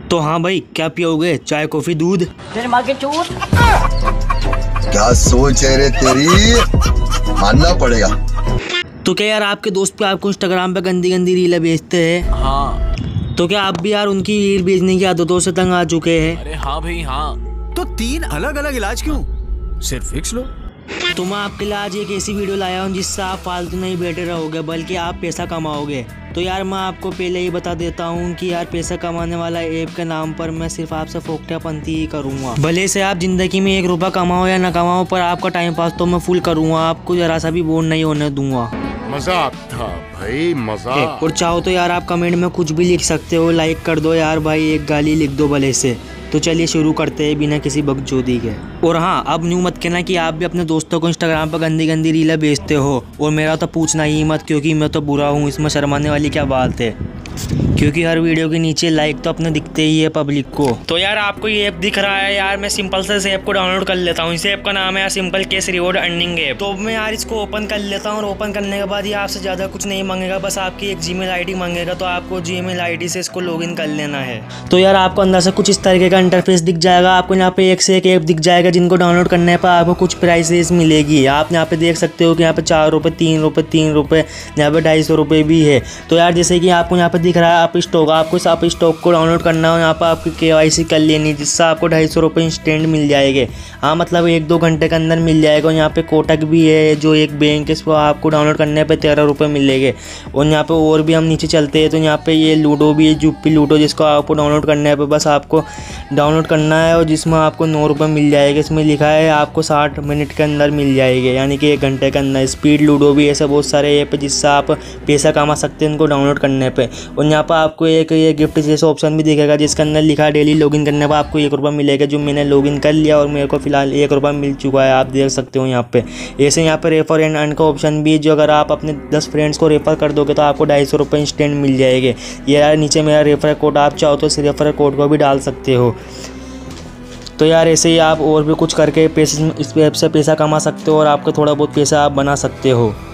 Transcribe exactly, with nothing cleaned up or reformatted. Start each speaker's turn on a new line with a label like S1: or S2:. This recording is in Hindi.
S1: तो हाँ भाई, क्या पियोगे, चाय कॉफी दूध?
S2: तेरे माँ के चूत।
S3: क्या सोच है रे तेरी, मानना पड़ेगा।
S1: तो क्या यार आपके दोस्त पे आपको इंस्टाग्राम पे गंदी गंदी रीलें भेजते हैं?
S4: हाँ।
S1: तो क्या आप भी यार उनकी रील भेजने की आदतों से तंग आ चुके हैं?
S4: अरे हाँ भाई हाँ। तो तीन अलग अलग इलाज क्यों, सिर्फ फिक्स लो।
S1: तो मैं आपके लिए आज एक ऐसी वीडियो लाया हूँ जिससे आप फालतू नहीं बैठे रहोगे बल्कि आप पैसा कमाओगे। तो यार मैं आपको पहले ही बता देता हूँ कि यार पैसा कमाने वाला ऐप के नाम पर मैं सिर्फ आपसे फोकटियापंती ही करूँगा। भले से आप जिंदगी में एक रुपया कमाओ या ना कमाओ, पर आपका टाइम पास तो मैं फुल करूँगा, आपको जरा सा भी बोर नहीं होने दूंगा।
S5: मजाक था भाई, मजाक।
S1: और चाहो तो यार आप कमेंट में कुछ भी लिख सकते हो, लाइक कर दो यार भाई, एक गाली लिख दो भले से। तो चलिए शुरू करते हैं बिना किसी बकचोदी के। और हाँ, अब न्यू मत कहना कि आप भी अपने दोस्तों को इंस्टाग्राम पर गंदी गंदी रीलें भेजते हो, और मेरा तो पूछना ही मत, क्योंकि मैं तो बुरा हूँ, इसमें शर्माने वाली क्या बात है, क्योंकि हर वीडियो के नीचे लाइक तो अपने दिखते ही है पब्लिक को। तो यार आपको ये ऐप दिख रहा है, यार मैं सिंपल से इस ऐप को डाउनलोड कर लेता हूँ। इस ऐप का नाम है यार simple cash reward earning app. तो मैं यार इसको ओपन कर लेता हूँ, और ओपन करने के बाद ये आपसे ज़्यादा कुछ नहीं मांगेगा, बस आपकी एक जीमेल आईडी मांगेगा। तो आपको जीमेल आईडी से इसको लॉगिन कर लेना है। तो यार आपको अंदर से कुछ इस तरीके का इंटरफेस दिख जाएगा। आपको यहाँ पे एक से एक ऐप दिख जाएगा जिनको डाउनलोड करने पर आपको कुछ प्राइसेस मिलेगी। आप यहाँ पे देख सकते हो कि यहाँ पे चार रुपये तीन रुपये तीन रुपये यहाँ पे ढाई सौ रुपये भी है। तो यार जैसे कि आपको यहाँ पे दिख रहा है आप स्टॉक, आपको इस आप स्टॉक को डाउनलोड करना हो, यहाँ पर आपकी के वाई सी कर लेनी, जिससे आपको ढाई सौ रुपये इंस्टेंट मिल जाएंगे। हाँ मतलब एक दो घंटे के अंदर मिल जाएगा। यहाँ पे कोटक भी है जो एक बैंक है, इसको आपको डाउनलोड करने पे तेरह रुपये मिलेंगे। और यहाँ पे और भी हम नीचे चलते हैं तो यहाँ पे ये लूडो भी है, जुप्पी लूडो, जिसको आपको डाउनलोड करने पे बस आपको डाउनलोड करना है, और जिसमें आपको नौ रुपये मिल जाएगा। इसमें लिखा है आपको साठ मिनट के अंदर मिल जाएंगे, यानी कि एक घंटे के अंदर। स्पीड लूडो भी, ऐसे बहुत सारे ऐप है जिससे आप पैसा कमा सकते हैं इनको डाउनलोड करने पर। और यहाँ पर आपको एक ये गिफ्ट जैसा ऑप्शन भी दिखेगा जिसके अंदर लिखा है डेली लॉगिन करने पर आपको एक रुपया मिलेगा, जो मैंने लॉगिन कर लिया और मेरे को फिलहाल एक रुपया मिल चुका है, आप देख सकते हो यहाँ पे। ऐसे यहाँ पे रेफर एंड अर्न का ऑप्शन भी, जो अगर आप अपने दस फ्रेंड्स को रेफर कर दोगे तो आपको ढाई सौ रुपये इंस्टेंट मिल जाएंगे। ये यार नीचे मेरा रेफर कोड, आप चाहो तो इस रेफर कोड को भी डाल सकते हो। तो यार ऐसे ही आप और भी कुछ करके पैसे इस ऐप से पैसा कमा सकते हो, और आपको थोड़ा बहुत पैसा आप बना सकते हो।